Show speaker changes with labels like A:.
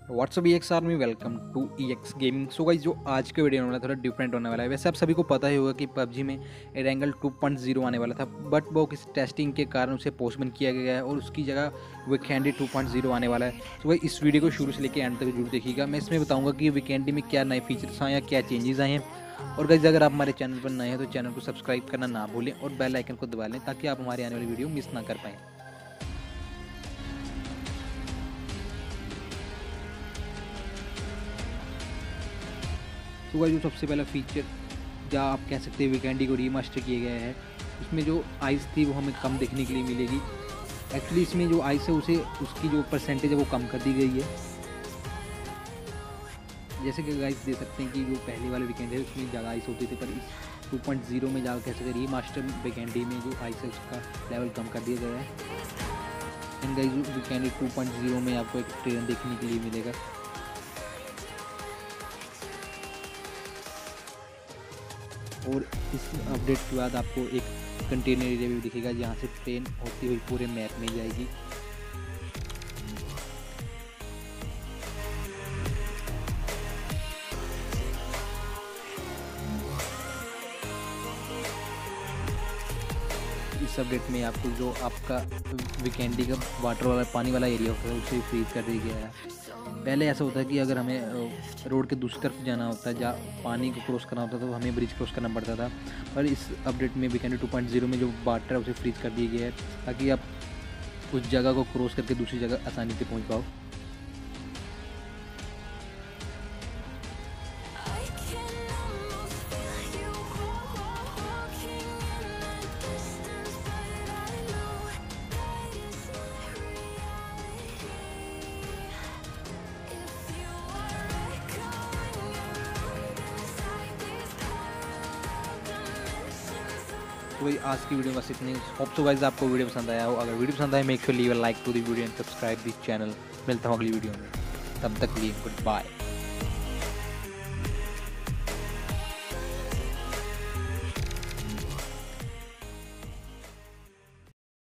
A: WhatsApp EX army, welcome to EX gaming. So guys, जो आज के वीडियो में वाला थोड़ा डिफरेंट होने वाला है। वैसे आप सभी को पता ही होगा कि पबजी में एरेंगल 2.0 आने वाला था, बट वो किसी टेस्टिंग के कारण उसे पोस्टपोन किया गया है और उसकी जगह विकेंडी 2.0 आने वाला है। सो गाइस, इस वीडियो को शुरू से लेकर एंड तक जरूर देखिएगा। मैं इसमें बताऊँगा कि विकेंडी में क्या नए फीचर्स आए या क्या चेंजेस आए हैं। और गाइस, अगर आप हमारे चैनल पर नए हैं तो चैनल को सब्सक्राइब करना ना भूलें और बेल आइकन को दबा लें ताकि आप हमारे आने वाली वीडियो मिस ना कर पाएँ। तो गाइस, जो सबसे पहला फीचर या आप कह सकते हैं वीकेंडी को रीमास्टर किया गया है, उसमें जो आइस थी वो हमें कम देखने के लिए मिलेगी। एक्चुअली इसमें जो आइस है उसे उसकी जो परसेंटेज है वो कम कर दी गई है। जैसे कि गाइस देख सकते हैं कि जो पहले वाले वीकेंड है उसमें ज़्यादा आइस होती थी, पर इस 2.0 में ज़्यादा कह सकते हैं रीमास्टर वीकेंडी में जो आइस है उसका लेवल कम कर दिया गया है। एंड गाइस, वीकेंडी 2.0 में आपको एक ट्रेन देखने के लिए मिलेगा। और इस अपडेट के बाद आपको एक कंटेनर एरिया भी दिखेगा जहाँ से ट्रेन होती हुई पूरे मैप में जाएगी। इस अपडेट में आपको जो आपका वीकेंडी का वाटर वाला पानी वाला एरिया होता है उसे फ्रीज कर दिया गया है। पहले ऐसा होता है कि अगर हमें रोड के दूसरी तरफ जाना होता है, जहाँ पानी को क्रॉस करना होता था तो हमें ब्रिज क्रॉस करना पड़ता था। पर इस अपडेट में वीकेंडी 2.0 में जो वाटर है उसे फ्रीज कर दिया गया है ताकि आप उस जगह को क्रॉस करके दूसरी जगह आसानी से पहुँच पाओ। तो भाई, आज की वीडियो बस इतनी। होप सो गाइस आपको वीडियो पसंद आया हो। अगर वीडियो पसंद आए, make sure leave a like to the video and subscribe this channel. मिलता हूँ अगली वीडियो में, तब तक के लिए गुड बाय।